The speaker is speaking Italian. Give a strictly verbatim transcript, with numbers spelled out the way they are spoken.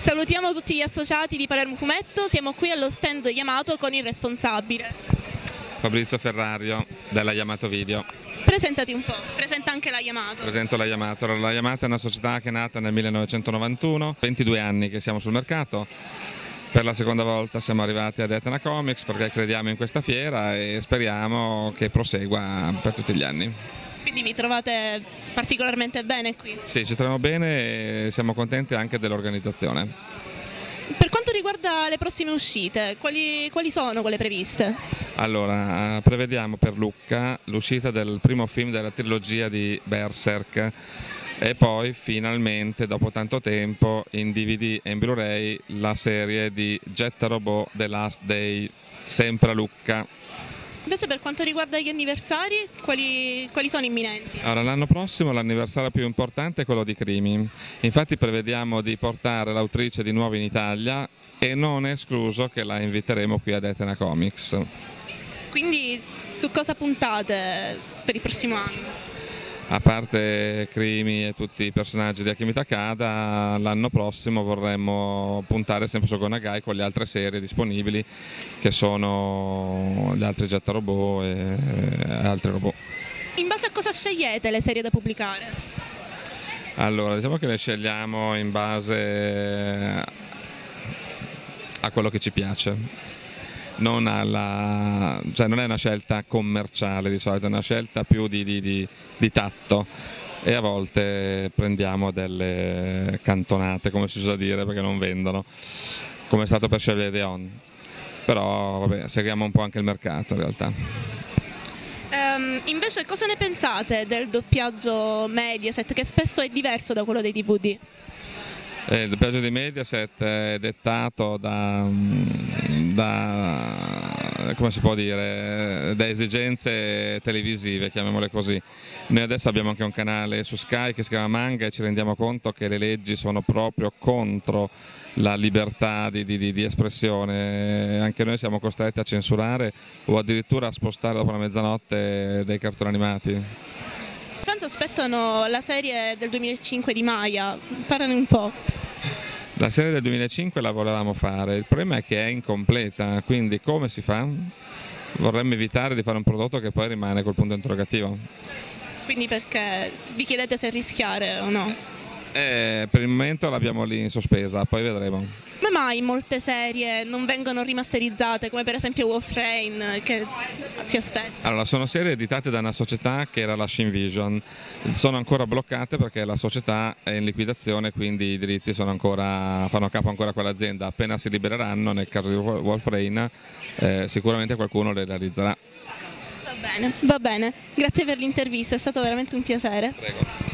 Salutiamo tutti gli associati di Palermo Fumetto, siamo qui allo stand Yamato con il responsabile. Fabrizio Ferrario della Yamato Video. Presentati un po', presenta anche la Yamato. Presento la Yamato. La Yamato è una società che è nata nel millenovecentonovantuno, ventidue anni che siamo sul mercato. Per la seconda volta siamo arrivati ad Etna Comics perché crediamo in questa fiera e speriamo che prosegua per tutti gli anni. Quindi vi trovate particolarmente bene qui? Sì, ci troviamo bene e siamo contenti anche dell'organizzazione. Per quanto riguarda le prossime uscite, quali, quali sono quelle previste? Allora, prevediamo per Lucca l'uscita del primo film della trilogia di Berserk e poi finalmente, dopo tanto tempo, in D V D e in Blu-ray la serie di Jet Robot The Last Day, sempre a Lucca. Invece per quanto riguarda gli anniversari, quali, quali sono imminenti? Allora, l'anno prossimo l'anniversario più importante è quello di Crimi, infatti prevediamo di portare l'autrice di nuovo in Italia e non è escluso che la inviteremo qui ad Etna Comics. Quindi su cosa puntate per il prossimo anno? A parte Crimi e tutti i personaggi di Akimi Takada, l'anno prossimo vorremmo puntare sempre su Go Nagai con le altre serie disponibili che sono gli altri Jet Robot e altri robot. In base a cosa scegliete le serie da pubblicare? Allora, diciamo che le scegliamo in base a quello che ci piace. Non, alla, cioè non è una scelta commerciale di solito, è una scelta più di, di, di, di tatto e a volte prendiamo delle cantonate, come si usa dire, perché non vendono, come è stato per scegliere The On, però vabbè, seguiamo un po' anche il mercato in realtà. Um, invece cosa ne pensate del doppiaggio Mediaset, che spesso è diverso da quello dei D V D? Eh, il doppiaggio di Mediaset è dettato da, da, come si può dire, da esigenze televisive, chiamiamole così. Noi adesso abbiamo anche un canale su Sky che si chiama Manga e ci rendiamo conto che le leggi sono proprio contro la libertà di, di, di espressione, anche noi siamo costretti a censurare o addirittura a spostare dopo la mezzanotte dei cartoni animati. I fans aspettano la serie del duemilacinque di Maya, parlane un po'. La serie del duemilacinque la volevamo fare, il problema è che è incompleta, quindi come si fa? Vorremmo evitare di fare un prodotto che poi rimane col punto interrogativo. Quindi perché vi chiedete se rischiare o no? Eh, per il momento l'abbiamo lì in sospesa, poi vedremo. Come mai molte serie non vengono rimasterizzate, come per esempio Wolf Rain, che si aspetta? Allora, sono serie editate da una società che era la Shin Vision, sono ancora bloccate perché la società è in liquidazione, quindi i diritti sono ancora, fanno capo ancora a quell'azienda. Appena si libereranno, nel caso di Wolf Rain, eh, sicuramente qualcuno le realizzerà. Va bene, va bene. Grazie per l'intervista, è stato veramente un piacere. Prego.